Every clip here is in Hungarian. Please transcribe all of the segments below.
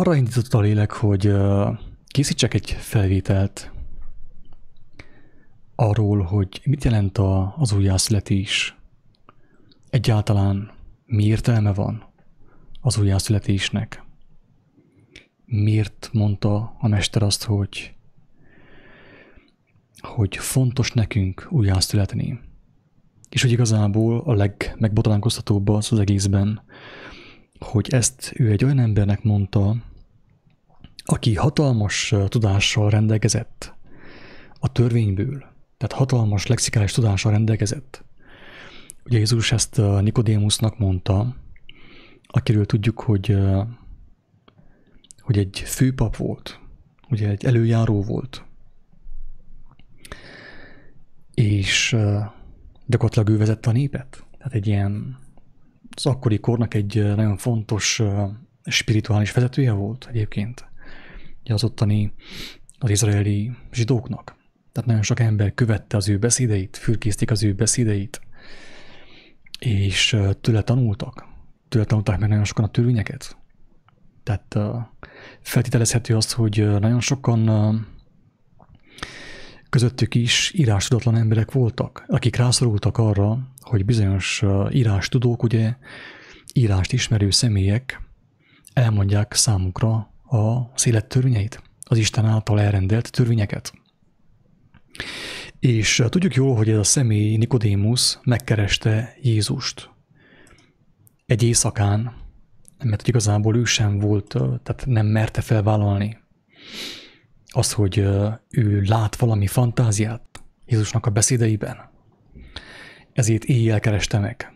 Arra indított a lélek, hogy készítsek egy felvételt arról, hogy mit jelent az újjászületés. Egyáltalán mi értelme van az újjászületésnek. Miért mondta a mester azt, hogy fontos nekünk újjászületni. És hogy igazából a legmegbotránkoztatóbb az egészben, hogy ezt ő egy olyan embernek mondta, aki hatalmas tudással rendelkezett a törvényből, tehát hatalmas lexikális tudással rendelkezett. Ugye Jézus ezt Nikodémusznak mondta, akiről tudjuk, hogy egy főpap volt, ugye egy előjáró volt, és gyakorlatilag ő vezette a népet. Tehát egy ilyen, az akkori kornak egy nagyon fontos spirituális vezetője volt egyébként. Az ottani, az izraeli zsidóknak. Tehát nagyon sok ember követte az ő beszédeit, fürkészték az ő beszédeit, és tőle tanulták meg nagyon sokan a törvényeket. Tehát feltételezhető az, hogy nagyon sokan közöttük is írástudatlan emberek voltak, akik rászorultak arra, hogy bizonyos írástudók, ugye írást ismerő személyek elmondják számukra az élet törvényeit, az Isten által elrendelt törvényeket. És tudjuk jól, hogy ez a személy, Nikodémusz megkereste Jézust egy éjszakán, mert igazából ő sem volt, tehát nem merte felvállalni az, hogy ő lát valami fantáziát Jézusnak a beszédeiben. Ezért éjjel kereste meg.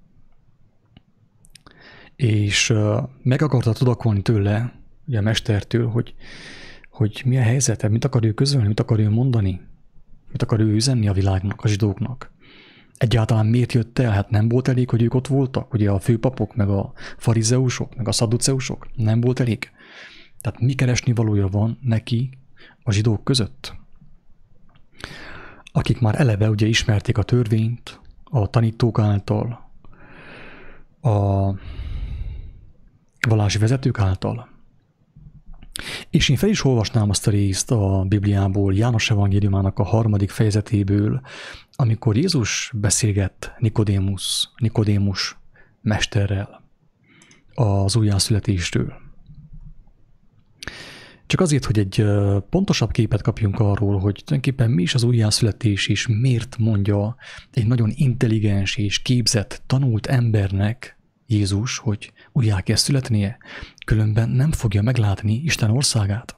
És meg akarta tudakolni tőle, ugye a mestertől, hogy mi a helyzete, mit akar ő közölni, mit akar ő mondani, mit akar ő üzenni a világnak, a zsidóknak. Egyáltalán miért jött el? Hát nem volt elég, hogy ők ott voltak, ugye a főpapok, meg a farizeusok, meg a szadduceusok. Nem volt elég. Tehát mi keresni valója van neki a zsidók között, akik már eleve ugye ismerték a törvényt, a tanítók által, a vallási vezetők által. És én fel is olvasnám azt a részt a Bibliából, János evangéliumának a 3. fejezetéből, amikor Jézus beszélgett Nikodémus mesterrel az újjászületésről. Csak azért, hogy egy pontosabb képet kapjunk arról, hogy tulajdonképpen mi is az újjászületés, és miért mondja egy nagyon intelligens és képzett, tanult embernek Jézus, hogy újjá kell születnie, különben nem fogja meglátni Isten országát.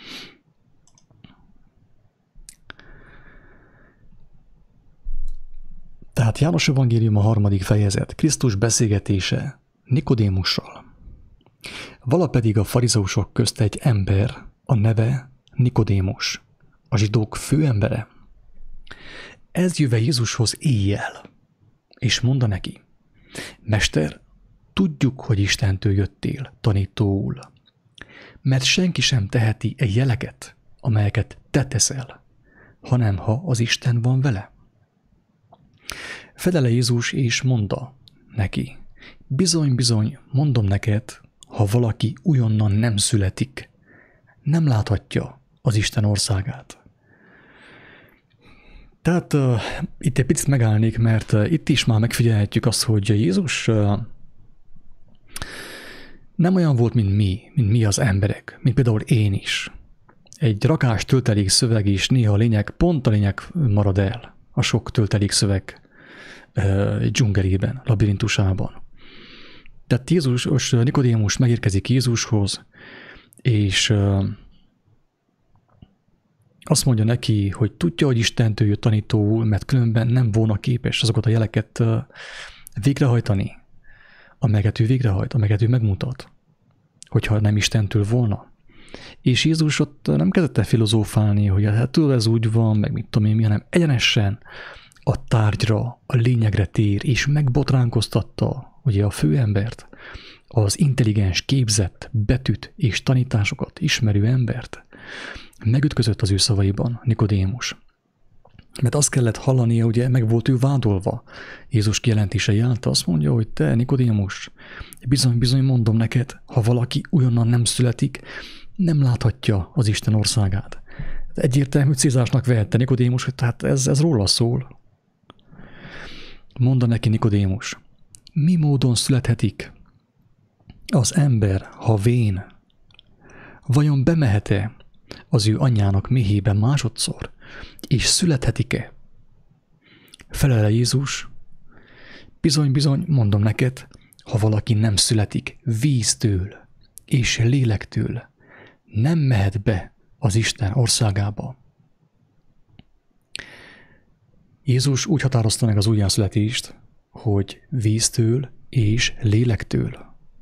Tehát János evangélium a 3. fejezet, Krisztus beszélgetése Nikodémussal. Vala pedig a farizeusok közt egy ember, a neve Nikodémus, a zsidók főembere. Ez jöve Jézushoz éjjel, és mondta neki, Mester, tudjuk, hogy Istentől jöttél, tanítóul, mert senki sem teheti egy jeleket, amelyeket te teszel, hanem ha az Isten van vele. Fedele Jézus és mondta neki, bizony, mondom neked, ha valaki újonnan nem születik, nem láthatja az Isten országát. Tehát itt egy picit megállnék, mert itt is már megfigyelhetjük azt, hogy Jézus nem olyan volt, mint mi az emberek, mint például én is. Egy rakás töltelék szöveg is néha pont a lényeg marad el a sok töltelék szöveg dzsungelében, labirintusában. Tehát Nikodémus megérkezik Jézushoz, és azt mondja neki, hogy tudja, hogy Istentől jött tanítóul, mert különben nem volna képes azokat a jeleket végrehajtani, amelyeket ő végrehajt, amelyeket ő megmutat, hogyha nem Istentől volna. És Jézus ott nem kezdett el filozófálni, hogy hát tudod, ez úgy van, meg mit tudom én mi, hanem egyenesen a tárgyra, a lényegre tér, és megbotránkoztatta ugye a főembert, az intelligens, képzett, betűt és tanításokat ismerő embert. Megütközött az ő szavaiban Nikodémus. Mert azt kellett hallania, ugye meg volt ő vádolva. Jézus kijelentései által azt mondja, hogy te, Nikodémus, bizony mondom neked, ha valaki újonnan nem születik, nem láthatja az Isten országát. Egyértelmű célzásnak vehette Nikodémus, hogy tehát ez róla szól. Mondta neki Nikodémus, mi módon születhetik az ember, ha vén? Vajon bemehet-e az ő anyjának méhébe másodszor, és születhetik-e? Felele Jézus, bizony, mondom neked, ha valaki nem születik víztől és lélektől, nem mehet be az Isten országába. Jézus úgy határozta meg az újjászületést, hogy víztől és lélektől.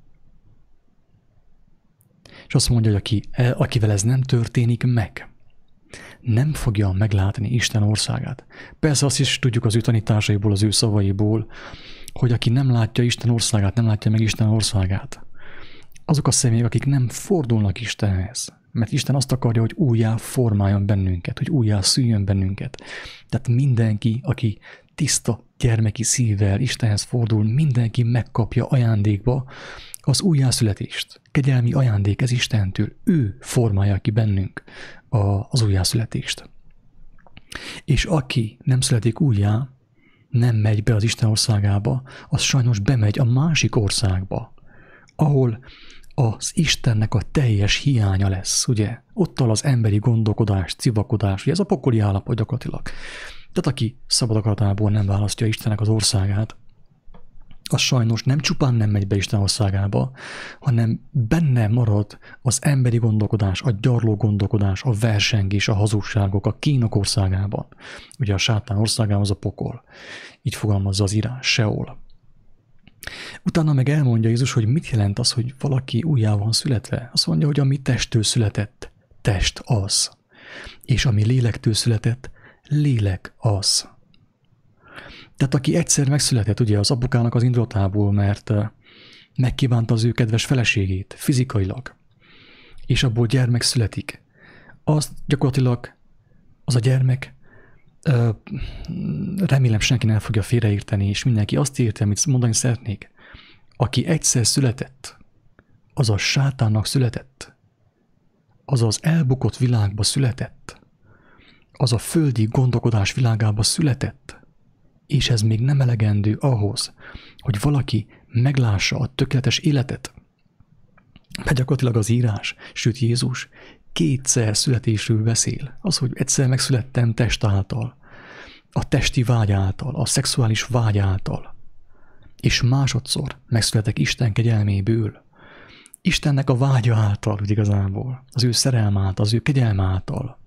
És azt mondja, hogy akivel ez nem történik meg, nem fogja meglátni Isten országát. Persze azt is tudjuk az ő tanításaiból, az ő szavaiból, hogy aki nem látja Isten országát, nem látja meg Isten országát, azok a személyek, akik nem fordulnak Istenhez. Mert Isten azt akarja, hogy újjá formáljon bennünket, hogy újjá szüljön bennünket. Tehát mindenki, aki tiszta gyermeki szívvel Istenhez fordul, mindenki megkapja ajándékba az újjászületést. Kegyelmi ajándék ez Istentől. Ő formálja ki bennünk az újjászületést. És aki nem születik újjá, nem megy be az Isten országába, az sajnos bemegy a másik országba, ahol az Istennek a teljes hiánya lesz, ugye? Ottal az emberi gondolkodás, civakodás, ugye ez a pokoli állapot gyakorlatilag. Tehát aki szabad akaratából nem választja Istennek az országát, az sajnos nem csupán nem megy be Isten országába, hanem benne marad az emberi gondolkodás, a gyarló gondolkodás, a versengés, a hazugságok, a kínok országában. Ugye a sátán országában az a pokol. Így fogalmazza az írás, Seol. Utána meg elmondja Jézus, hogy mit jelent az, hogy valaki újjá van születve. Azt mondja, hogy ami testtől született, test az. És ami lélektől született, lélek az. Tehát aki egyszer megszületett ugye az apukának az indulatából, mert megkívánta az ő kedves feleségét fizikailag, és abból gyermek születik, az gyakorlatilag az a gyermek, remélem senki nem fogja félreérteni, és mindenki azt érti, amit mondani szeretnék. Aki egyszer született, az a sátánnak született, az az elbukott világba született, az a földi gondolkodás világába született, és ez még nem elegendő ahhoz, hogy valaki meglássa a tökéletes életet. Mert gyakorlatilag az írás, sőt Jézus kétszer születésről beszél. Az, hogy egyszer megszülettem test által, a testi vágy által, a szexuális vágy által, és másodszor megszületek Isten kegyelméből. Istennek a vágya által, úgy igazából, az ő szerelme által, az ő kegyelme által.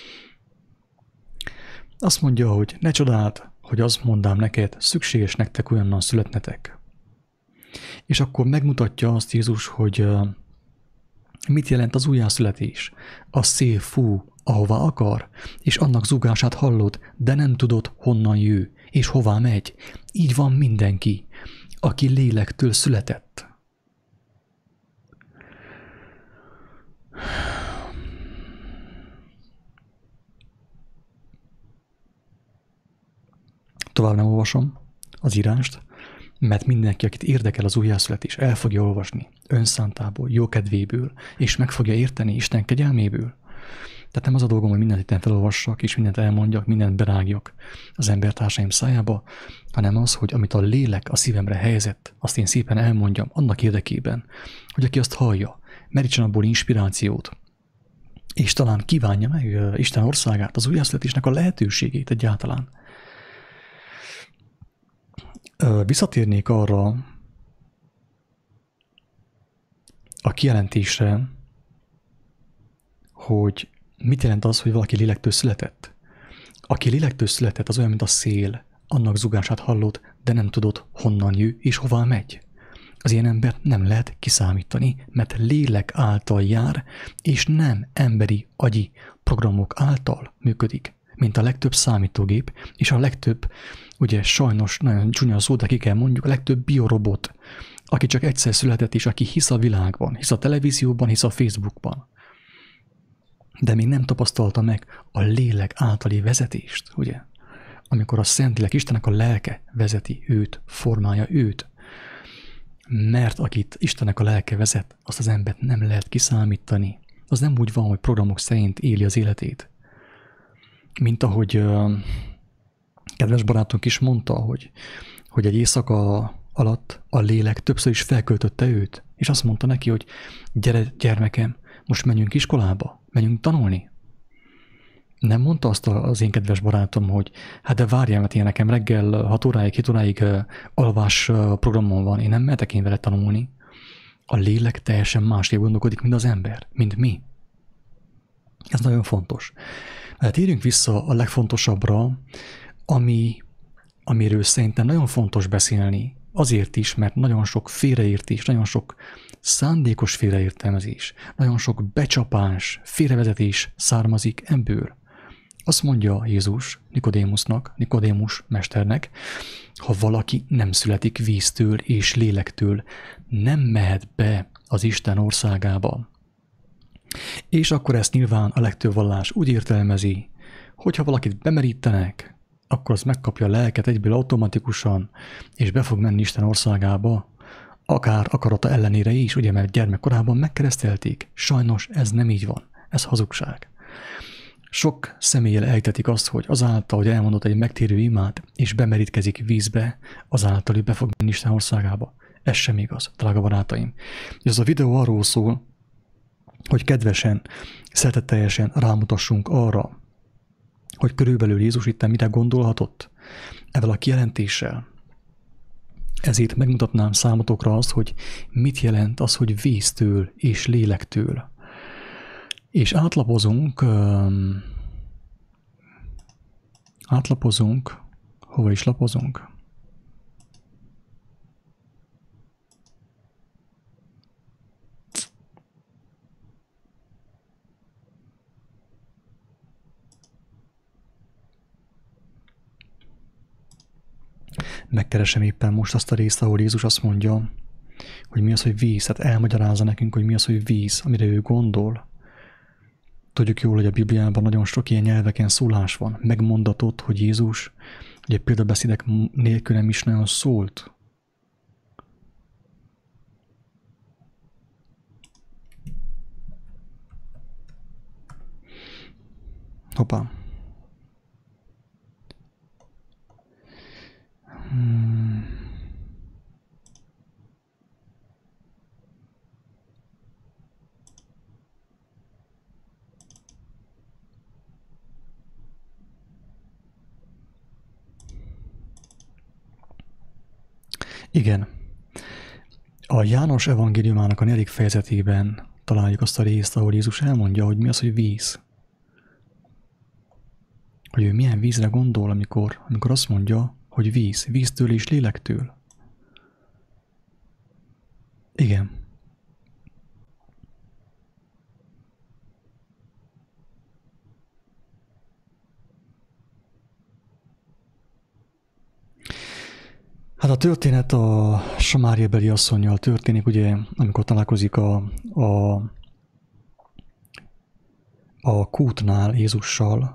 Azt mondja, hogy ne csodáld, hogy azt mondám neked, szükséges nektek olyannan születnetek. És akkor megmutatja azt Jézus, hogy mit jelent az újjászületés. A szél fú, ahová akar, és annak zúgását hallod, de nem tudod, honnan jő, és hová megy. Így van mindenki, aki lélektől született. Tovább nem olvasom az írást, mert mindenki, akit érdekel az újjászületés, el fogja olvasni önszántából, jókedvéből, és meg fogja érteni Isten kegyelméből. Tehát nem az a dolgom, hogy mindent itt felolvassak, és mindent elmondjak, mindent berágjak az embertársaim szájába, hanem az, hogy amit a lélek a szívemre helyezett, azt én szépen elmondjam annak érdekében, hogy aki azt hallja, merítsen abból inspirációt, és talán kívánja meg Isten országát, az újjászületésnek a lehetőségét egyáltalán. Visszatérnék arra a kijelentésre, hogy mit jelent az, hogy valaki lélektől született. Aki lélektől született, az olyan, mint a szél, annak zugását hallod, de nem tudod, honnan jön és hová megy. Az ilyen embert nem lehet kiszámítani, mert lélek által jár, és nem emberi agyi programok által működik, mint a legtöbb számítógép, és a legtöbb, ugye sajnos nagyon csúnya szó, de ki kell mondjuk, a legtöbb biorobot, aki csak egyszer született, és aki hisz a világban, hisz a televízióban, hisz a Facebookban, de még nem tapasztalta meg a lélek általi vezetést, ugye? amikor a Szentlélek, Istennek a lelke vezeti őt, formálja őt. Mert akit Istennek a lelke vezet, azt az embert nem lehet kiszámítani. Az nem úgy van, hogy programok szerint éli az életét. Mint ahogy kedves barátunk is mondta, hogy egy éjszaka alatt a lélek többször is felköltötte őt, és azt mondta neki, hogy gyere, gyermekem, most menjünk iskolába, menjünk tanulni. Nem mondta azt az én kedves barátom, hogy hát de várjál, mert én nekem reggel 6 óráig, 7 óráig alvás programon van, én nem mehetek én vele tanulni. A lélek teljesen másképp gondolkodik, mint az ember, mint mi. Ez nagyon fontos. Hát térjünk vissza a legfontosabbra, amiről szerintem nagyon fontos beszélni, azért is, mert nagyon sok félreértés, nagyon sok szándékos félreértelmezés, nagyon sok becsapás, félrevezetés származik ebből. Azt mondja Jézus Nikodémus mesternek, ha valaki nem születik víztől és lélektől, nem mehet be az Isten országába. És akkor ezt nyilván a legtöbb vallás úgy értelmezi, hogy ha valakit bemerítenek, akkor az megkapja a lelket egyből automatikusan, és be fog menni Isten országába, akár akarata ellenére is, ugye, mert gyermekkorában megkeresztelték. Sajnos ez nem így van, ez hazugság. Sok személlyel ejtetik azt, hogy azáltal, hogy elmondott egy megtérő imát, és bemerítkezik vízbe, azáltal, hogy be fog menni Isten országába. Ez sem igaz, drága barátaim. Ez a videó arról szól, hogy kedvesen, szeretetteljesen rámutassunk arra, hogy körülbelül Jézus itt mire gondolhatott ezzel a kijelentéssel. Ezért megmutatnám számotokra azt, hogy mit jelent az, hogy víztől és lélektől. És átlapozunk, hova is lapozunk? Megkeresem éppen most azt a részt, ahol Jézus azt mondja, hogy mi az, hogy víz. Hát elmagyarázza nekünk, hogy mi az, hogy víz, amire ő gondol. Tudjuk jól, hogy a Bibliában nagyon sok ilyen nyelveken szólás van. Megmondatott, hogy Jézus, ugye példabeszédek nélkül nem is nagyon szólt. Hoppá. Igen. A János evangéliumának a 4. fejezetében találjuk azt a részt, ahol Jézus elmondja, hogy mi az, hogy víz. Hogy ő milyen vízre gondol, amikor azt mondja, hogy víz, víztől és lélektől. Igen. Hát a történet a Samáriabeli asszonnyal történik, ugye, amikor találkozik a kútnál Jézussal.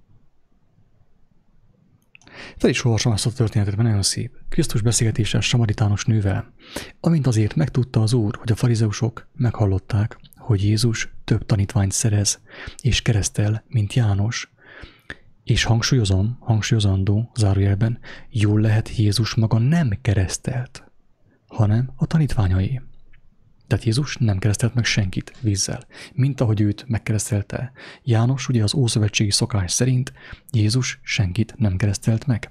Fel is olvasom ezt a történetet, mert nagyon szép. Krisztus beszélgetése samaritános nővel. Amint azért megtudta az Úr, hogy a farizeusok meghallották, hogy Jézus több tanítványt szerez és keresztel, mint János, és hangsúlyozandó, zárójelben, jól lehet Jézus maga nem keresztelt, hanem a tanítványai. Tehát Jézus nem keresztelt meg senkit vízzel, mint ahogy őt megkeresztelte János, ugye az ószövetségi szokás szerint Jézus senkit nem keresztelt meg.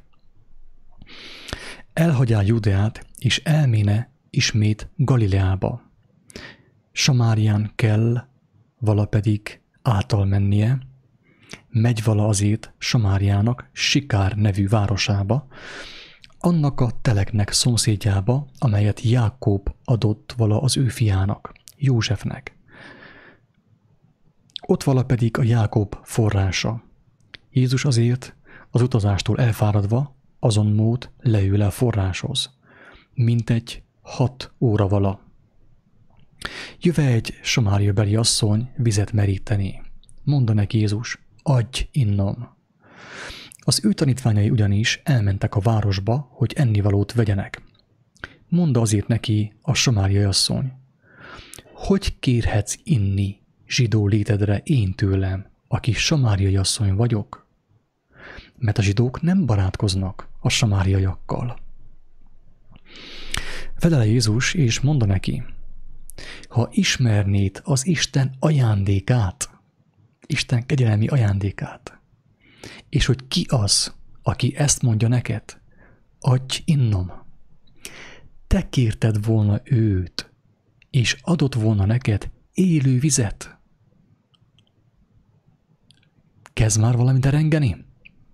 Elhagyá Judeát, és elméne ismét Galileába. Samárián kell vala pedig által mennie, megy vala azért Samáriának Sikár nevű városába, annak a teleknek szomszédjába, amelyet Jákob adott vala az ő fiának, Józsefnek. Ott vala pedig a Jákob forrása. Jézus azért az utazástól elfáradva azon mód leül a forráshoz. Mintegy 6 óra vala. Jöve egy samáriabeli asszony vizet meríteni. Mondta neki Jézus, adj innom. Az ő tanítványai ugyanis elmentek a városba, hogy ennivalót vegyenek. Mondta azért neki a samáriai asszony: hogy kérhetsz inni zsidó létedre én tőlem, aki samáriai asszony vagyok? Mert a zsidók nem barátkoznak a samáriaiakkal. Felele Jézus, és mondta neki: ha ismernéd az Isten ajándékát, Isten kegyelmi ajándékát, és hogy ki az, aki ezt mondja neked, adj innom. Te kérted volna őt, és adott volna neked élő vizet. Kezd már valamit derengeni?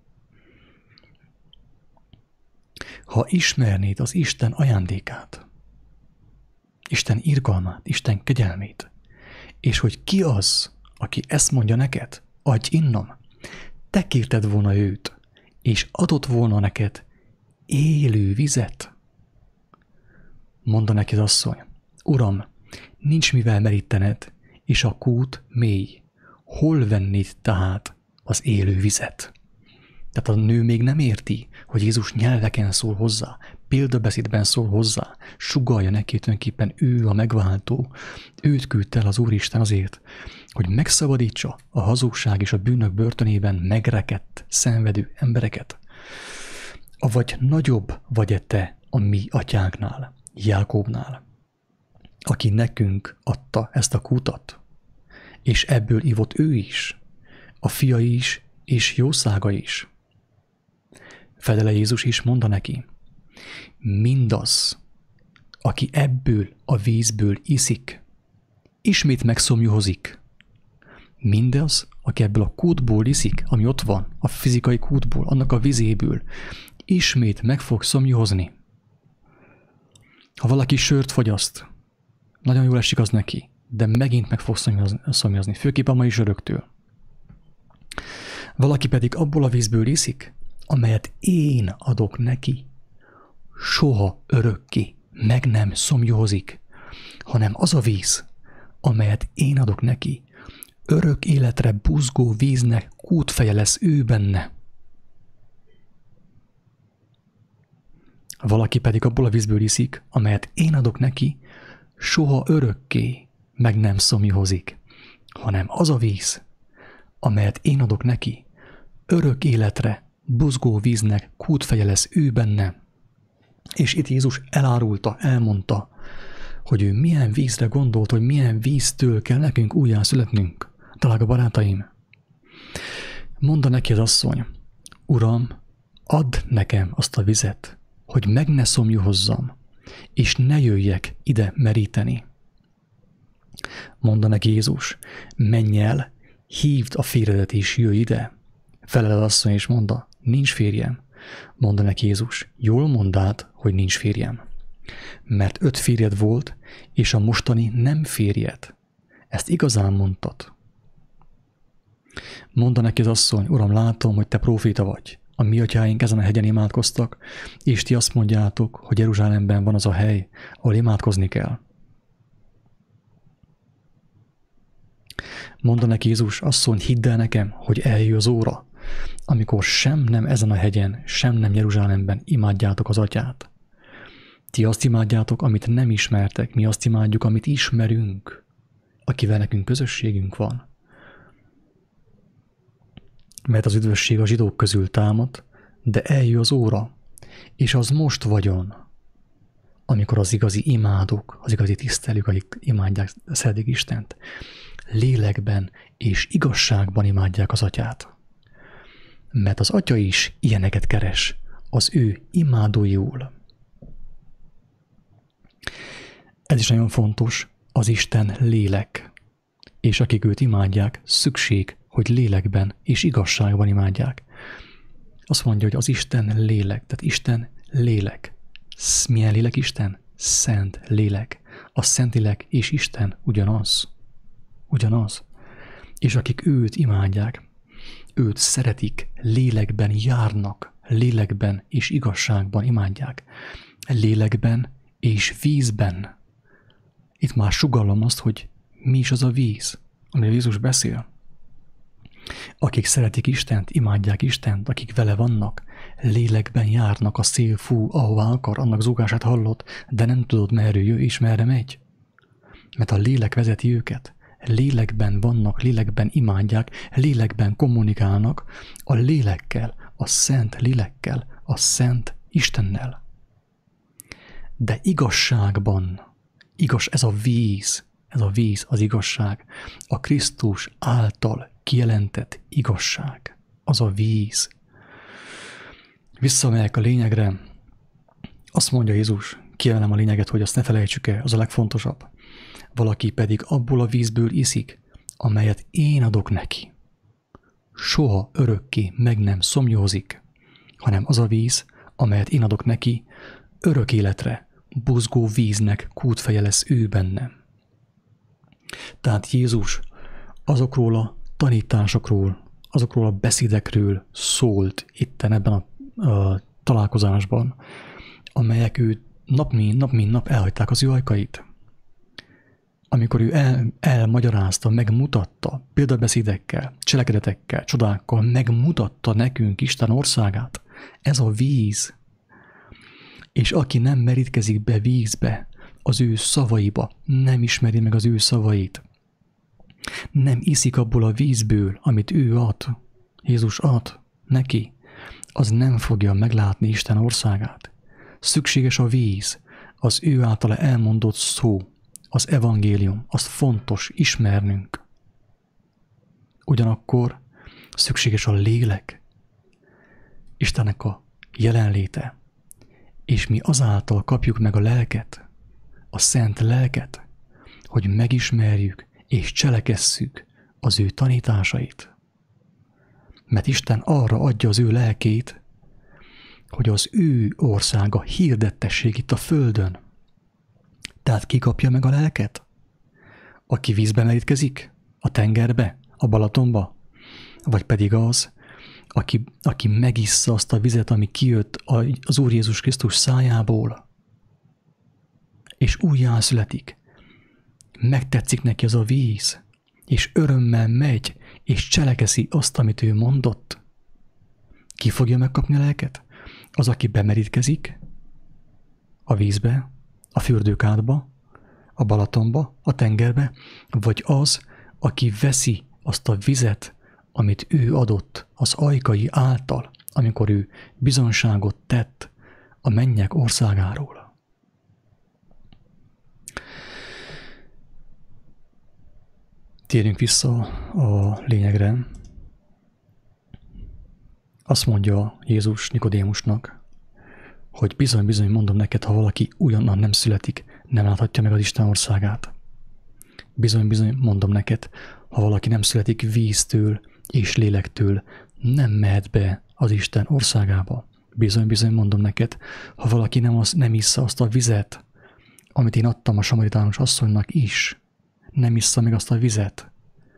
Ha ismernéd az Isten ajándékát, Isten irgalmát, Isten kegyelmét, és hogy ki az, aki ezt mondja neked, adj innom, te kérted volna őt, és adott volna neked élő vizet. Mondta neki az asszony: Uram, nincs mivel merítened, és a kút mély. Hol vennéd tehát az élő vizet? Tehát a nő még nem érti, hogy Jézus nyelveken szól hozzá, példabeszédben szól hozzá, sugallja neki tulajdonképpen ő a megváltó, őt küldte el az Úristen azért, hogy megszabadítsa a hazugság és a bűnök börtönében megrekedt, szenvedő embereket. Avagy nagyobb vagy-e te a mi atyánknál, Jákóbnál, aki nekünk adta ezt a kútat, és ebből ivott ő is, a fia is, és jószága is. Felele Jézus is mondta neki: mindaz, aki ebből a vízből iszik, ismét megszomjuhozik. Mindaz, aki ebből a kútból iszik, ami ott van, a fizikai kútból, annak a vizéből, ismét meg fog szomjuhozni. Ha valaki sört fogyaszt, nagyon jól esik az neki, de megint meg fog szomjazni, főképp a mai zsörögtől. Valaki pedig abból a vízből iszik, amelyet én adok neki, soha örökké meg nem szomjuhozik, hanem az a víz, amelyet én adok neki, örök életre buzgó víznek kútfeje lesz ő benne. Valaki pedig abból a vízből iszik, amelyet én adok neki, soha örökké meg nem szomjuhozik, hanem az a víz, amelyet én adok neki, örök életre buzgó víznek kútfeje lesz ő benne. És itt Jézus elárulta, elmondta, hogy ő milyen vízre gondolt, hogy milyen víztől kell nekünk újjá születnünk. Drága barátaim, mondta neki az asszony: Uram, add nekem azt a vizet, hogy meg ne szomjuhozzam, és ne jöjjek ide meríteni. Mondta neki Jézus: menj el, hívd a férjedet és jöjj ide. Felel az asszony és mondta: nincs férjem. Mondta neki Jézus: jól mondád, hogy nincs férjem. Mert 5 férjed volt, és a mostani nem férjed. Ezt igazán mondtad. Mondta neki az asszony: Uram, látom, hogy te próféta vagy. A mi atyáink ezen a hegyen imádkoztak, és ti azt mondjátok, hogy Jeruzsálemben van az a hely, ahol imádkozni kell. Mondta neki Jézus: asszony, hidd el nekem, hogy eljön az óra, amikor sem nem ezen a hegyen, sem nem Jeruzsálemben imádjátok az atyát. Ti azt imádjátok, amit nem ismertek, mi azt imádjuk, amit ismerünk, akivel nekünk közösségünk van. Mert az üdvösség a zsidók közül támad, de eljön az óra, és az most vagyon, amikor az igazi imádók, az igazi tisztelők, akik imádják, szeretik Istent, lélekben és igazságban imádják az atyát. Mert az atya is ilyeneket keres, az ő imádóiul. Ez is nagyon fontos, az Isten lélek, és akik őt imádják, szükség, hogy lélekben és igazságban imádják. Azt mondja, hogy az Isten lélek, tehát Isten lélek. Milyen lélek Isten? Szent lélek. A Szentlélek és Isten ugyanaz. Ugyanaz. És akik őt imádják, őt szeretik, lélekben járnak, lélekben és igazságban imádják. Lélekben és vízben. Itt már sugallom azt, hogy mi is az a víz, amiről Jézus beszél. Akik szeretik Istent, imádják Istent, akik vele vannak, lélekben járnak, a szél fú, ahová akar, annak zúgását hallott, de nem tudod, merről jön és merre megy. Mert a lélek vezeti őket. Lélekben vannak, lélekben imádják, lélekben kommunikálnak, a lélekkel, a szent lélekkel, a szent Istennel. De igazságban, ez a víz, az igazság, a Krisztus által kijelentett igazság, az a víz. Visszamegyek a lényegre, azt mondja Jézus, kiemelem a lényeget, hogy azt ne felejtsük el, az a legfontosabb. Valaki pedig abból a vízből iszik, amelyet én adok neki. Soha örökké meg nem szomjózik, hanem az a víz, amelyet én adok neki, örök életre, buzgó víznek kútfeje lesz ő bennem. Tehát Jézus azokról a tanításokról, azokról a beszédekről szólt itten ebben a találkozásban, amelyek ő nap mint nap elhagyták az ő ajkait. Amikor ő elmagyarázta, megmutatta, példabeszédekkel, cselekedetekkel, csodákkal, megmutatta nekünk Isten országát, ez a víz. És aki nem merítkezik be vízbe, az ő szavaiba, nem ismeri meg az ő szavait, nem iszik abból a vízből, amit ő ad, Jézus ad neki, az nem fogja meglátni Isten országát. Szükséges a víz, az ő általa elmondott szó, az evangélium, azt fontos ismernünk. Ugyanakkor szükséges a lélek, Istennek a jelenléte, és mi azáltal kapjuk meg a lelket, a szent lelket, hogy megismerjük és cselekesszük az ő tanításait. Mert Isten arra adja az ő lelkét, hogy az ő országa hirdettessék itt a földön. Tehát ki kapja meg a lelket? Aki vízbe merítkezik? A tengerbe? A Balatonba? Vagy pedig az, aki megissza azt a vizet, ami kijött az Úr Jézus Krisztus szájából, és újjászületik. Megtetszik neki az a víz, és örömmel megy, és cselekeszi azt, amit ő mondott. Ki fogja megkapni a lelket? Az, aki bemerítkezik a vízbe, a fürdőkádba, a Balatonba, a tengerbe, vagy az, aki veszi azt a vizet, amit ő adott az ajkai által, amikor ő bizonságot tett a mennyek országáról. Térjünk vissza a lényegre. Azt mondja Jézus Nikodémusnak, hogy bizony mondom neked, ha valaki újonnan nem születik, nem láthatja meg az Isten országát. Bizony mondom neked, ha valaki nem születik víztől és lélektől, nem mehet be az Isten országába. Bizony mondom neked, ha valaki nem issza azt a vizet, amit én adtam a samaritános asszonynak is, nem issza meg azt a vizet,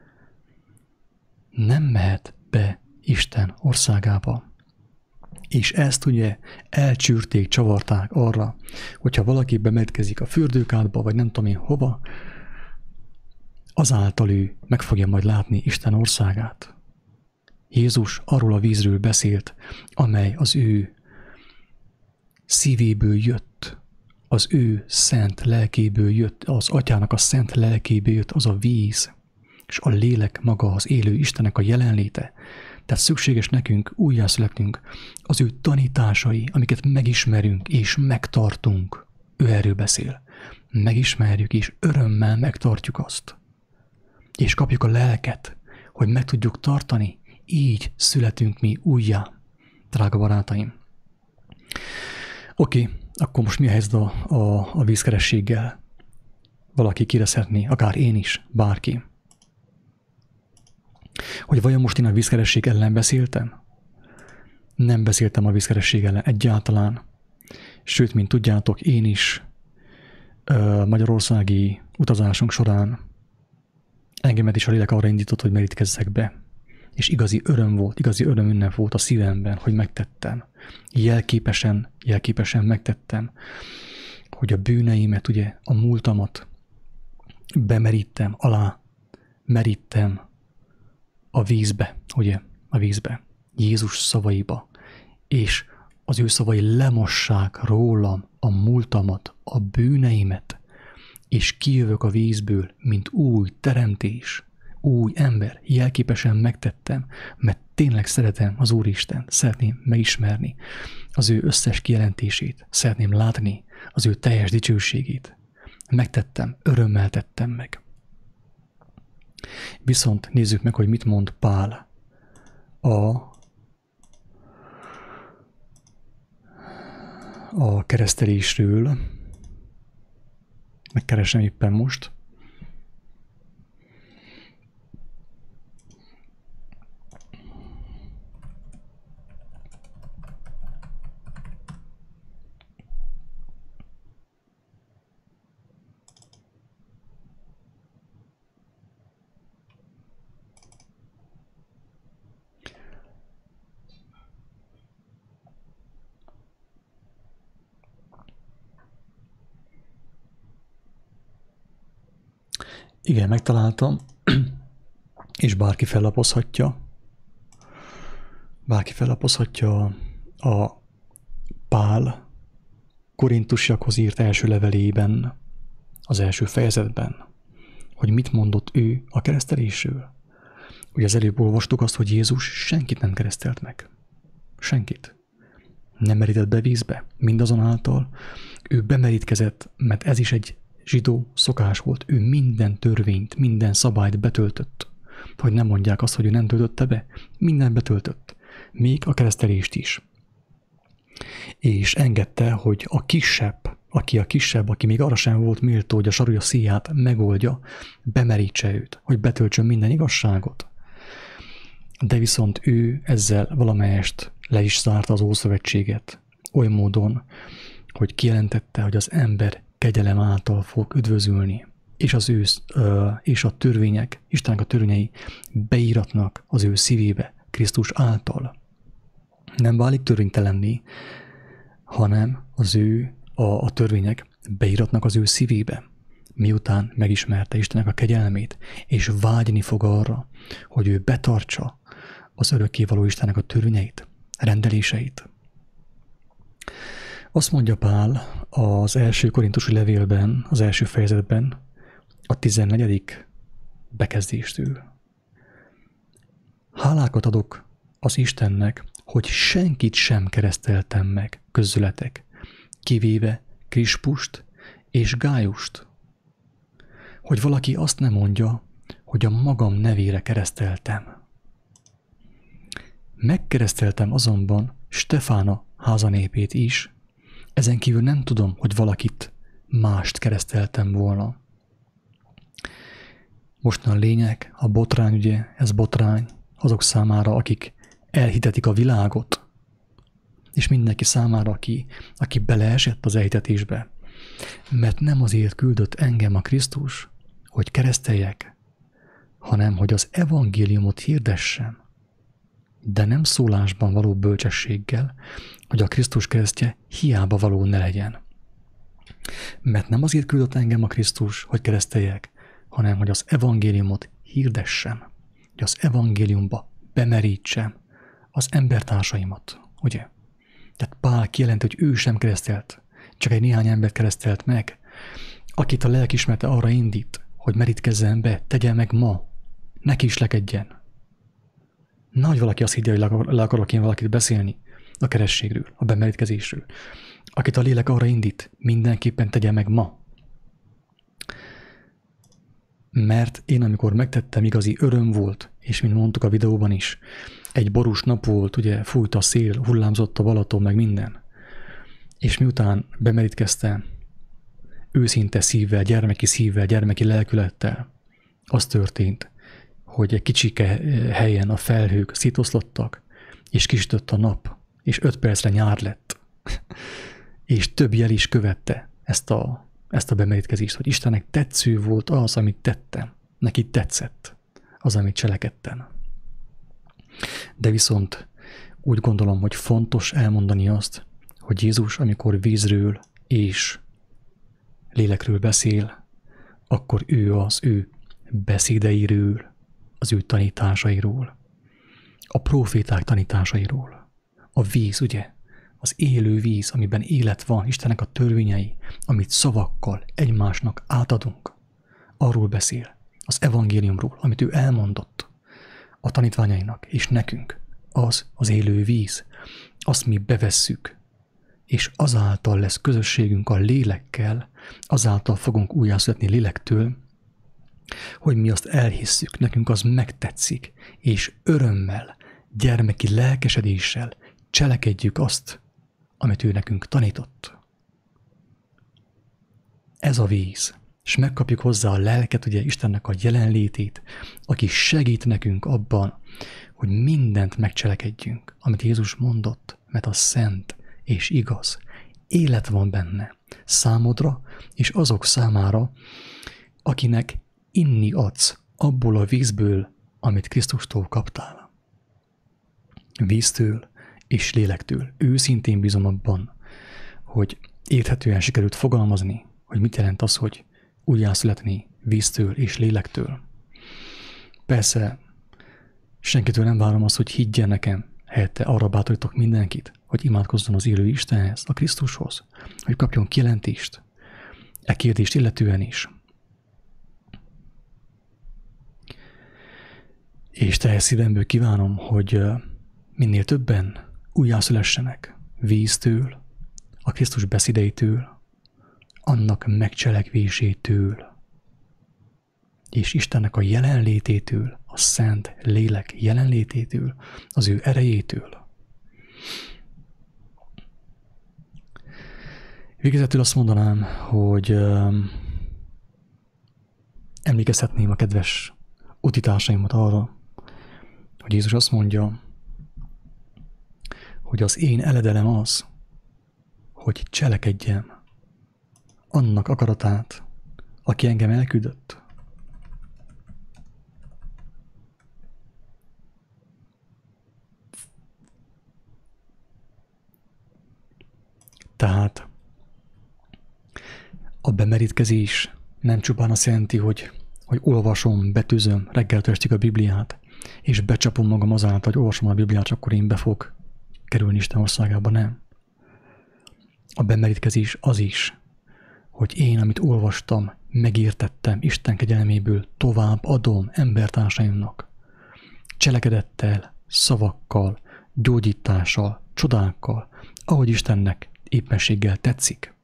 nem mehet be Isten országába. És ezt ugye elcsűrték, csavarták arra, hogyha valaki bemerítkezik a fürdőkádba, vagy nem tudom én hova, azáltal ő meg fogja majd látni Isten országát. Jézus arról a vízről beszélt, amely az ő szívéből jött, az ő szent lelkéből jött, az atyának a szent lelkéből jött az a víz, és a lélek maga, az élő Istennek a jelenléte. Tehát szükséges nekünk újjászületnünk az ő tanításai, amiket megismerünk és megtartunk. Ő erről beszél. Megismerjük és örömmel megtartjuk azt. És kapjuk a lelket, hogy meg tudjuk tartani, így születünk mi újjá, drága barátaim. Oké, akkor most mi a helyzet a vízkerességgel? Valaki kérdezhetné, akár én is, bárki. Hogy vajon most én a vízkeresség ellen beszéltem? Nem beszéltem a vízkeresség ellen egyáltalán. Sőt, mint tudjátok, én is magyarországi utazásunk során engemet is a lélek arra indított, hogy merítkezzek be. És igazi öröm volt, igazi örömünnep volt a szívemben, hogy megtettem. Jelképesen megtettem, hogy a bűneimet, ugye a múltamat bemerítem, alá merítem a vízbe, ugye, a vízbe, Jézus szavaiba, és az ő szavai lemossák rólam a múltamat, a bűneimet, és kijövök a vízből, mint új teremtés, új ember, jelképesen megtettem, mert tényleg szeretem az Úristen, szeretném megismerni az ő összes kijelentését, szeretném látni az ő teljes dicsőségét. Megtettem, örömmel tettem meg. Viszont nézzük meg, hogy mit mond Pál a keresztelésről. Megkeresem éppen most. Igen, megtaláltam, és bárki fellapozhatja. Bárki fellapozhatja a Pál Korintusiakhoz írt első levelében, az első fejezetben, hogy mit mondott ő a keresztelésről. Ugye az előbb olvastuk azt, hogy Jézus senkit nem keresztelt meg. Senkit. Nem merített be vízbe. Mindazonáltal ő bemerítkezett, mert ez is egy zsidó szokás volt. Ő minden törvényt, minden szabályt betöltött. Hogy nem mondják azt, hogy ő nem töltötte be. Minden betöltött. Még a keresztelést is. És engedte, hogy a kisebb, aki még arra sem volt méltó, hogy a sarúja szíját megoldja, bemerítse őt, hogy betöltsön minden igazságot. De viszont ő ezzel valamelyest le is zárta az Ószövetséget, oly módon, hogy kijelentette, hogy az ember kegyelem által fog üdvözülni, és a törvények, Istennek a törvényei beíratnak az ő szívébe Krisztus által. Nem válik törvénytelenné, hanem a törvények beíratnak az ő szívébe, miután megismerte Istennek a kegyelmét, és vágyni fog arra, hogy ő betartsa az örökkévaló Istennek a törvényeit, rendeléseit. Azt mondja Pál az első korintusi levélben, az első fejezetben, a 14. bekezdéstől. Hálákat adok az Istennek, hogy senkit sem kereszteltem meg közületek, kivéve Krispust és Gájust. Hogy valaki azt ne mondja, hogy a magam nevére kereszteltem. Megkereszteltem azonban Stefána házanépét is, ezen kívül nem tudom, hogy valakit mást kereszteltem volna. Mostan a lényeg, a botrány, ugye, ez botrány azok számára, akik elhitetik a világot, és mindenki számára, aki beleesett az elhitetésbe. Mert nem azért küldött engem a Krisztus, hogy kereszteljek, hanem hogy az evangéliumot hirdessem, de nem szólásban való bölcsességgel, hogy a Krisztus keresztje hiába való ne legyen. Mert nem azért küldött engem a Krisztus, hogy kereszteljek, hanem hogy az evangéliumot hirdessem, hogy az evangéliumba bemerítsem az embertársaimat, ugye? Tehát Pál kijelenti, hogy ő sem keresztelt, csak egy néhány embert keresztelt meg, akit a lelkiismerete arra indít, hogy merítkezzen be, tegye meg ma, ne késlekedjen. Nagy valaki azt higgye, hogy le akarok én valakit beszélni a kerességről, a bemerítkezésről. Akit a lélek arra indít, mindenképpen tegye meg ma. Mert én, amikor megtettem, igazi öröm volt, és mint mondtuk a videóban is, egy borús nap volt, ugye fújt a szél, hullámzott a Balaton, meg minden. És miután bemerítkeztem, őszinte szívvel, gyermeki lelkülettel, az történt, hogy egy kicsike helyen a felhők szétoszlottak, és kisütött a nap, és 5 percre nyár lett. És több jel is követte ezt a bemerítkezést, hogy Istennek tetsző volt az, amit tettem. Neki tetszett az, amit cselekedtem. De viszont úgy gondolom, hogy fontos elmondani azt, hogy Jézus, amikor vízről és lélekről beszél, akkor ő az ő beszédeiről, az ő tanításairól, a próféták tanításairól. A víz, ugye? Az élő víz, amiben élet van, Istennek a törvényei, amit szavakkal egymásnak átadunk. Arról beszél, az evangéliumról, amit ő elmondott a tanítványainak és nekünk. Az élő víz, azt mi bevesszük, és azáltal lesz közösségünk a lélekkel, azáltal fogunk újjászületni lélektől, hogy mi azt elhisszük, nekünk az megtetszik, és örömmel, gyermeki lelkesedéssel cselekedjük azt, amit ő nekünk tanított. Ez a víz, és megkapjuk hozzá a lelket, ugye Istennek a jelenlétét, aki segít nekünk abban, hogy mindent megcselekedjünk, amit Jézus mondott, mert az szent és igaz. Élet van benne számodra, és azok számára, akinek inni adsz abból a vízből, amit Krisztustól kaptál. Víztől és lélektől. Őszintén bízom abban, hogy érthetően sikerült fogalmazni, hogy mit jelent az, hogy újjászületni víztől és lélektől. Persze, senkitől nem várom azt, hogy higgyen nekem, helyette arra bátorítok mindenkit, hogy imádkozzon az élő Istenhez, a Krisztushoz, hogy kapjon kijelentést, e kérdést illetően is. És teljes szívemből kívánom, hogy minél többen újjászülessenek víztől, a Krisztus beszédeitől, annak megcselekvésétől, és Istennek a jelenlététől, a szent lélek jelenlététől, az ő erejétől. Végezetül azt mondanám, hogy emlékezhetném a kedves utitársaimat arra, hogy Jézus azt mondja, hogy az én eledelem az, hogy cselekedjem annak akaratát, aki engem elküldött. Tehát a bemerítkezés nem csupán azt jelenti, hogy olvasom, betűzöm reggeltől estig a Bibliát, és becsapom magam azáltal, hogy olvasom a Bibliát, csak akkor én be fog kerülni Isten országába, nem. A bemerítkezés az is, hogy én, amit olvastam, megértettem Isten kegyelméből, tovább adom embertársaimnak. Cselekedettel, szavakkal, gyógyítással, csodákkal, ahogy Istennek éppenséggel tetszik.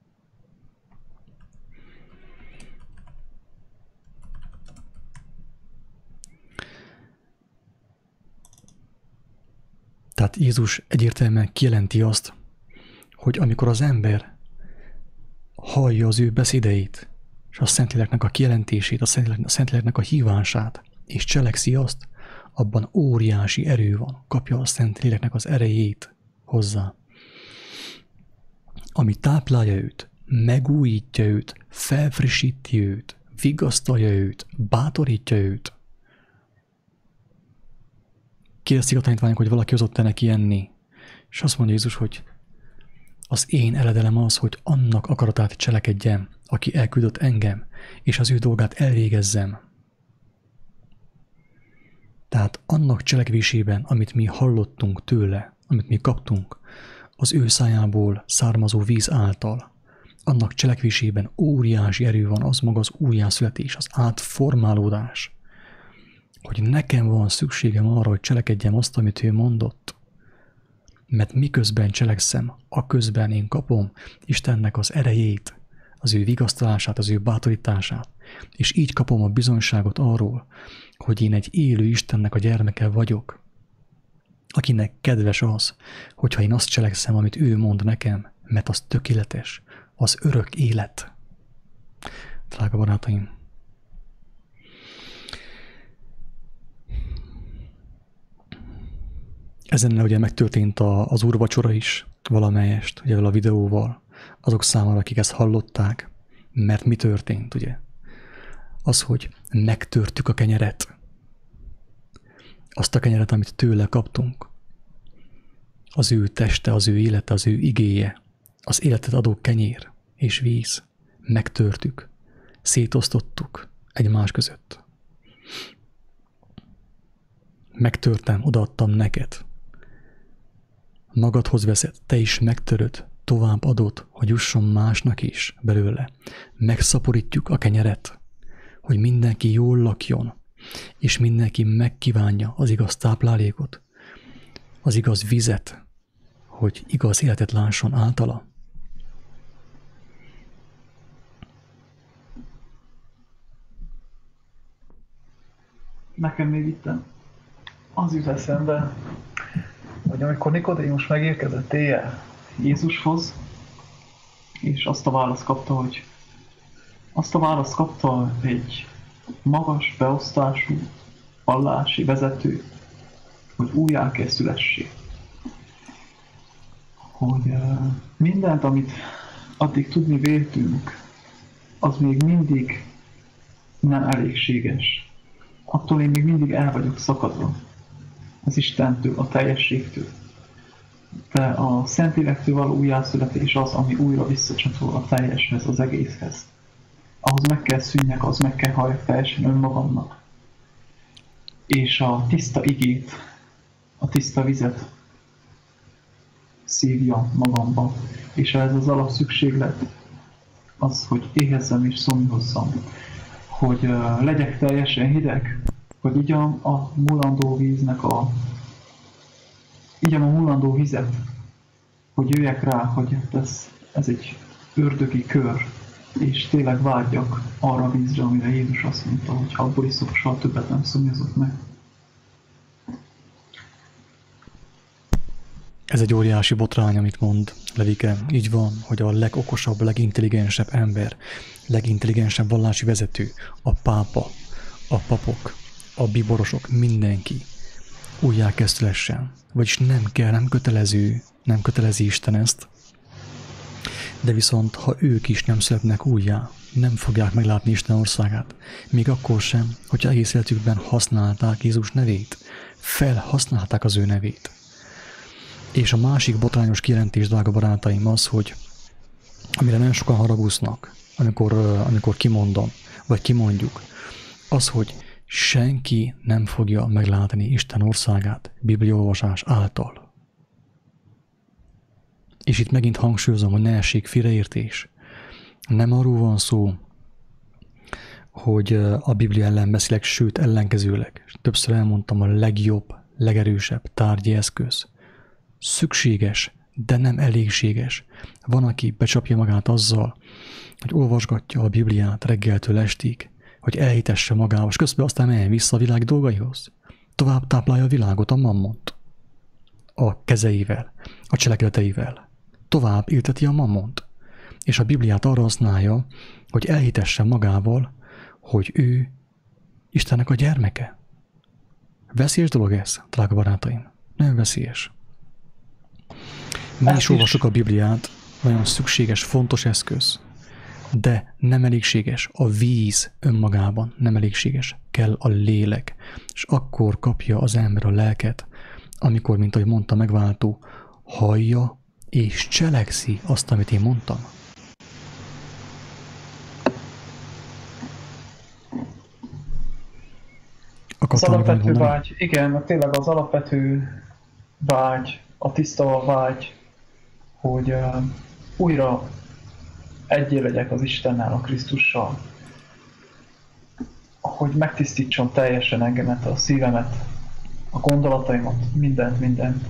Tehát Jézus egyértelműen kijelenti azt, hogy amikor az ember hallja az ő beszédeit, és a Szentléleknek a kijelentését, a Szentléleknek a hívását, és cselekszi azt, abban óriási erő van, kapja a Szentléleknek az erejét hozzá, ami táplálja őt, megújítja őt, felfrissíti őt, vigasztalja őt, bátorítja őt. Kérdezték a tanítványok, hogy valaki hozott-e neki enni, és azt mondja Jézus, hogy az én eledelem az, hogy annak akaratát cselekedjem, aki elküldött engem, és az ő dolgát elvégezzem. Tehát annak cselekvésében, amit mi hallottunk tőle, amit mi kaptunk, az ő szájából származó víz által, annak cselekvésében óriási erő van, az maga az újjászületés, az átformálódás, hogy nekem van szükségem arra, hogy cselekedjem azt, amit ő mondott. Mert miközben cselekszem, aközben én kapom Istennek az erejét, az ő vigasztalását, az ő bátorítását, és így kapom a bizonyságot arról, hogy én egy élő Istennek a gyermeke vagyok, akinek kedves az, hogyha én azt cselekszem, amit ő mond nekem, mert az tökéletes, az örök élet. Drága barátaim! Ezennel ugye megtörtént az úrvacsora is valamelyest, ugye a videóval, azok számára, akik ezt hallották, mert mi történt, ugye? Az, hogy megtörtük a kenyeret. Azt a kenyeret, amit tőle kaptunk. Az ő teste, az ő élete, az ő igéje, az életet adó kenyér és víz. Megtörtük, szétosztottuk egymás között. megtörtem, odaadtam neked. Magadhoz veszed, te is megtöröd, tovább adod, hogy jusson másnak is belőle. Megszaporítjuk a kenyeret, hogy mindenki jól lakjon, és mindenki megkívánja az igaz táplálékot, az igaz vizet, hogy igaz életet lásson általa. Nekem még itt az jut eszembe, hogy amikor Nikodémus megérkezett éjjel Jézushoz, és azt a választ kapta egy magas beosztású vallási vezető, hogy újjá kell szülessék. Hogy mindent, amit addig tudni véltünk, az még mindig nem elégséges. Attól én még mindig el vagyok szakadva az Istentől, a teljességtől. De a Szentlélektől való újjászületés az, ami újra visszacsatol a teljeshez, az egészhez. Ahhoz meg kell szűnjek, az meg kell halljak teljesen önmagamnak. És a tiszta igét, a tiszta vizet szívja magamba. És ez az alapszükséglet az, hogy éhezzem és szomjazzam. Hogy legyek teljesen hideg, hogy igyam a mulandó víznek igyam a mulandó vizet, hogy jöjjek rá, hogy ez egy ördögi kör, és tényleg vágyjak arra a vízre, amire Jézus azt mondta, hogy ha abból iszok, soha többet nem szomjazok meg. Ez egy óriási botrány, amit mond Levike. Így van, hogy a legokosabb, legintelligensebb ember, legintelligensebb vallási vezető, a pápa, a papok, a bíborosok, mindenki újjá kell szülessen. Vagyis nem kell, nem kötelezi Isten ezt. De viszont, ha ők is nem születnek újjá, nem fogják meglátni Isten országát. Még akkor sem, hogyha egész életükben használták Jézus nevét, felhasználták az ő nevét. És a másik botrányos kijelentés, drága barátaim, az, hogy amire nagyon sokan haragusznak, amikor kimondom, vagy kimondjuk, az, hogy senki nem fogja meglátni Isten országát bibliaolvasás által. És itt megint hangsúlyozom, hogy ne essék félreértés. Nem arról van szó, hogy a Biblia ellen beszélek, sőt ellenkezőleg. Többször elmondtam, a legjobb, legerősebb tárgyi eszköz. Szükséges, de nem elégséges. Van, aki becsapja magát azzal, hogy olvasgatja a Bibliát reggeltől estig, hogy elhitesse magával, és közben aztán menjen vissza a világ dolgaihoz. Tovább táplálja a világot, a mammont. A kezeivel, a cselekedeteivel. Tovább élteti a mammont. És a Bibliát arra használja, hogy elhitesse magával, hogy ő Istennek a gyermeke. Veszélyes dolog ez, drága barátaim. Nem veszélyes. Mi is olvasok a Bibliát, nagyon szükséges, fontos eszköz, de nem elégséges. A víz önmagában nem elégséges. Kell a lélek. És akkor kapja az ember a lelket, amikor, mint ahogy mondta megváltó, hallja és cselekszi azt, amit én mondtam. Az alapvető vágy, igen, tényleg az alapvető vágy, a tiszta vágy, hogy újra egyé legyek az Istennel, a Krisztussal, hogy megtisztítson teljesen engemet, a szívemet, a gondolataimat, mindent.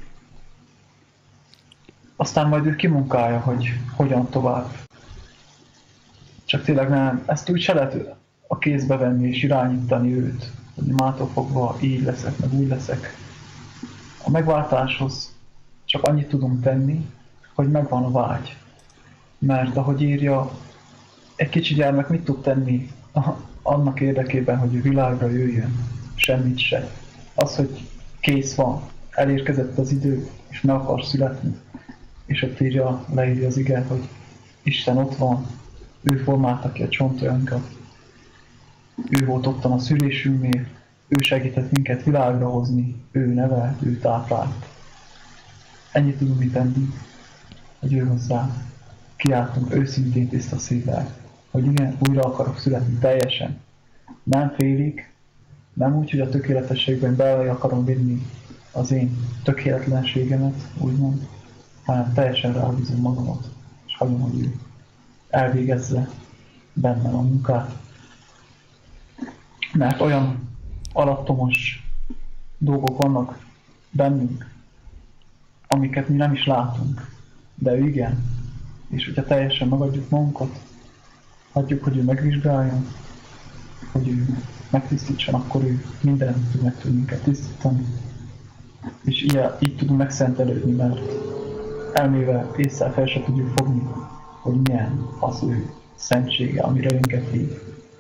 Aztán majd ő kimunkálja, hogy hogyan tovább. Csak tényleg nem, ezt úgy se lehet a kézbe venni és irányítani őt, hogy mától fogva így leszek, meg úgy leszek. A megváltáshoz csak annyit tudunk tenni, hogy megvan a vágy. Mert ahogy írja, egy kicsi gyermek mit tud tenni annak érdekében, hogy a világra jöjjön? Semmit se. Az, hogy kész van, elérkezett az idő, és meg akar születni. És ott leírja az ige, hogy Isten ott van, ő formálta ki a csontojunkat. Ő volt ottan a szülésünknél, ő segített minket világra hozni, ő nevelt, ő táplált. Ennyit tudunk mi tenni, hogy ő hozzá kiáltunk őszintén tiszta szívvel, hogy igen, újra akarok születni teljesen. Nem félig, Nem úgy, hogy a tökéletességben bele akarom vinni az én tökéletlenségemet, úgymond, hanem teljesen rábízom magamat, és hagyom, hogy ő elvégezze bennem a munkát. Mert olyan alattomos dolgok vannak bennünk, amiket mi nem is látunk, de ő igen. És hogyha teljesen megadjuk magunkat, hagyjuk, hogy ő megvizsgáljon, hogy ő megtisztítson, akkor ő mindent meg tud minket tisztítani. És így tudunk megszentelődni, mert elmével észre fel se tudjuk fogni, hogy milyen az ő szentsége, amire önket hív.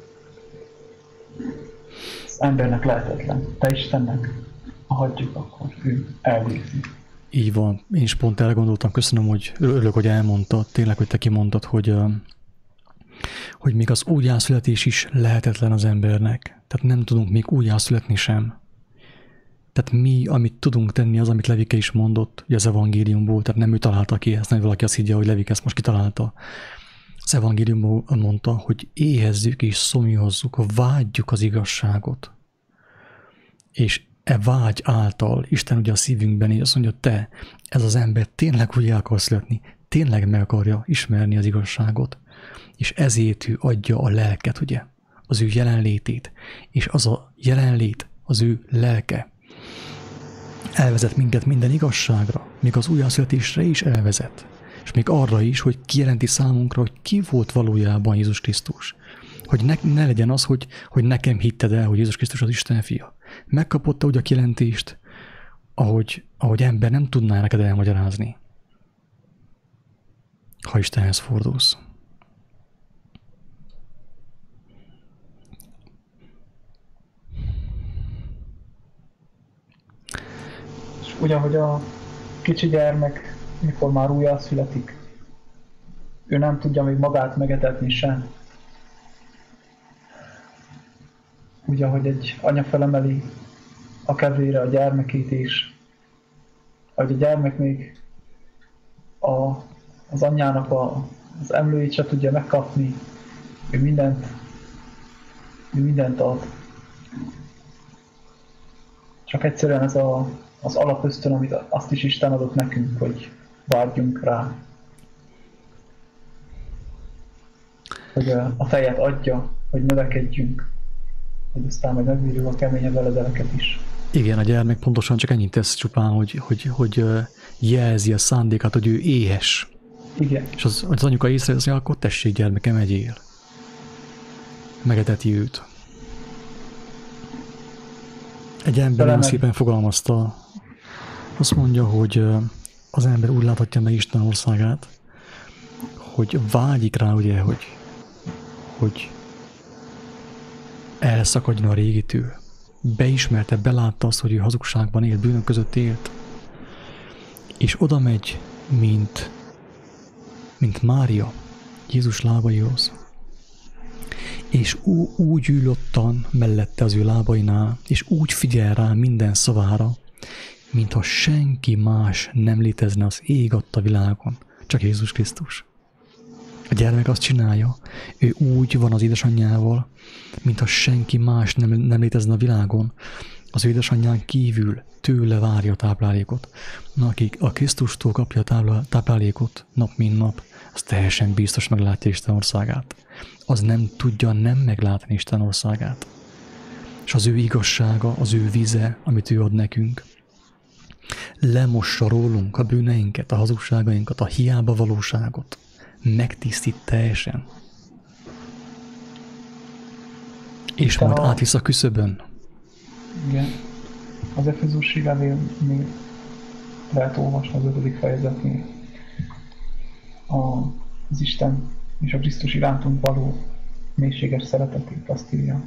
Az embernek lehetetlen, de Istennek, ha hagyjuk, akkor ő elvégzi. Így van. Én is pont erre gondoltam. Köszönöm, hogy örülök, hogy elmondtad. Tényleg, hogy te kimondtad, hogy még az újjászületés is lehetetlen az embernek. Tehát nem tudunk még újjászületni sem. Tehát mi, amit tudunk tenni, az, amit Levike is mondott, hogy az evangéliumból, tehát nem ő találta ki ezt, nem valaki azt higgye, hogy Levike ezt most kitalálta. Az evangéliumból mondta, hogy éhezzük és szomjazzuk, vágyjuk az igazságot. És e vágy által Isten ugye a szívünkben így azt mondja, te, ez az ember tényleg úgy el akar születni, tényleg meg akarja ismerni az igazságot, és ezért ő adja a lelket, ugye, az ő jelenlétét, és az a jelenlét, az ő lelke elvezet minket minden igazságra, még az újjászületésre is elvezet, és még arra is, hogy kijelenti számunkra, hogy ki volt valójában Jézus Krisztus. Hogy ne legyen az, hogy nekem hitted el, hogy Jézus Krisztus az Isten fia. Megkapod te úgy a kijelentést, ahogy ember nem tudná neked elmagyarázni, ha Istenhez fordulsz. És ugyanhogy a kicsi gyermek, mikor már újjászületik, ő nem tudja még magát megetetni sem. Úgy, ahogy egy anya felemeli a kedvére a gyermekét is, ahogy a gyermek még az anyjának az emlőjét se tudja megkapni, ő mindent ad. Csak egyszerűen ez az alapösztön, amit azt is Isten adott nekünk, hogy vágyjunk rá. Hogy a fejet adja, hogy növekedjünk, hogy aztán majd megbírjuk a keményebb veledeleket is. Igen, a gyermek pontosan csak ennyit tesz csupán, hogy jelzi a szándékát, hogy ő éhes. Igen. És az anyuka észreveszi, akkor tessék gyermekem, egyél. Megeteti őt. Egy ember nagyon szépen fogalmazta, azt mondja, hogy az ember úgy láthatja meg Isten országát, hogy vágyik rá, ugye, hogy elszakadjon a régitől. Beismerte, belátta azt, hogy ő hazugságban élt, bűnök között élt. És oda megy, mint Mária, Jézus lábaihoz. És úgy ül ottan mellette az ő lábainál, és úgy figyel rá minden szavára, mintha senki más nem létezne az ég adta világon, csak Jézus Krisztus. A gyermek azt csinálja, ő úgy van az édesanyjával, mintha senki más nem létezne a világon. Az ő édesanyján kívül tőle várja a táplálékot. Aki a Krisztustól kapja a táplálékot nap mint nap, az teljesen biztos meglátja Isten országát. Az nem tudja nem meglátni Isten országát. És az ő igazsága, az ő vize, amit ő ad nekünk, lemossa rólunk a bűneinket, a hazugságainkat, a hiába valóságot. Megtisztít teljesen. És majd átvisz a küszöbön. Igen. Az Efezusi levélnél lehet olvasni az 5. fejezetnél az Isten és a Krisztus irántunk való mélységes szeretetét, azt írja.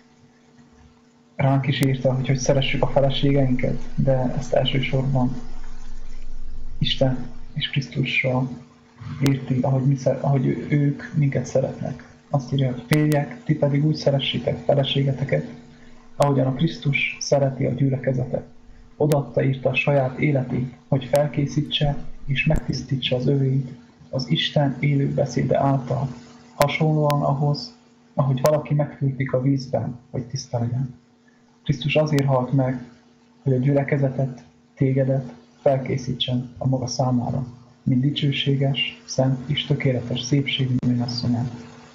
Ránk is írta, hogy szeressük a feleségeinket, de ezt elsősorban Isten és Krisztussal érti, ahogy ők minket szeretnek. Azt írja, hogy férjek, ti pedig úgy szeressétek feleségeteket, ahogyan a Krisztus szereti a gyülekezetet. Odaadta írta a saját életét, hogy felkészítse és megtisztítsa az övéit az Isten élő beszéde által, hasonlóan ahhoz, ahogy valaki megfürdik a vízben, hogy tiszta legyen. Krisztus azért halt meg, hogy a gyülekezetet, tégedet felkészítsen a maga számára, mint dicsőséges, szent és tökéletes szépségű mennyasszonyát.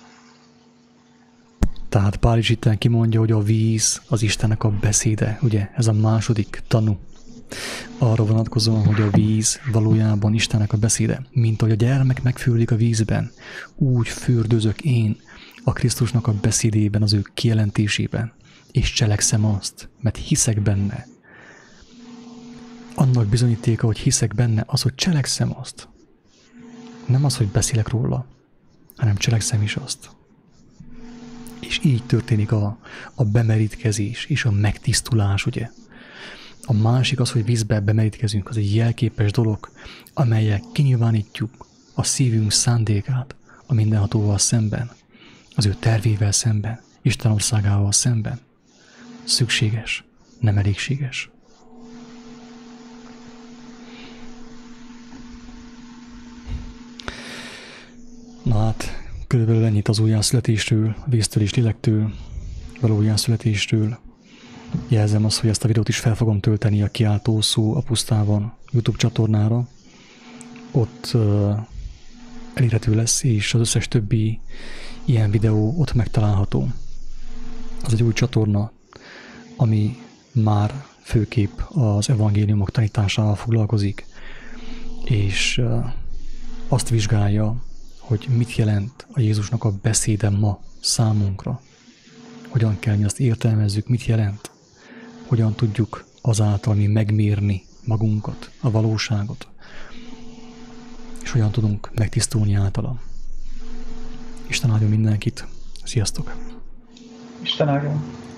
Tehát Pál is itten kimondja, hogy a víz az Istennek a beszéde, ugye? Ez a második tanú. Arra vonatkozóan, hogy a víz valójában Istennek a beszéde. Mint ahogy a gyermek megfürdik a vízben, úgy fürdőzök én a Krisztusnak a beszédében, az ő kijelentésében, és cselekszem azt, mert hiszek benne. Annak bizonyítéka, hogy hiszek benne, az, hogy cselekszem azt. Nem az, hogy beszélek róla, hanem cselekszem is azt. És így történik a bemerítkezés és a megtisztulás, ugye? A másik az, hogy vízbe bemerítkezünk, az egy jelképes dolog, amellyel kinyilvánítjuk a szívünk szándékát a mindenhatóval szemben, az ő tervével szemben, Isten országával szemben. Szükséges, nem elégséges. Na hát, körülbelül ennyit az újjászületésről, víztől és lélektől, való újjászületésről. Jelzem azt, hogy ezt a videót is fel fogom tölteni a Kiáltó szó a pusztában YouTube csatornára. Ott elérhető lesz, és az összes többi ilyen videó ott megtalálható. Az egy új csatorna, ami már főképp az evangéliumok tanításával foglalkozik, és azt vizsgálja, hogy mit jelent a Jézusnak a beszéde ma számunkra. Hogyan kell mi azt értelmezzük, mit jelent. Hogyan tudjuk azáltal mi megmérni magunkat, a valóságot. És hogyan tudunk megtisztulni általa. Isten áldjon mindenkit. Sziasztok! Isten áldjon!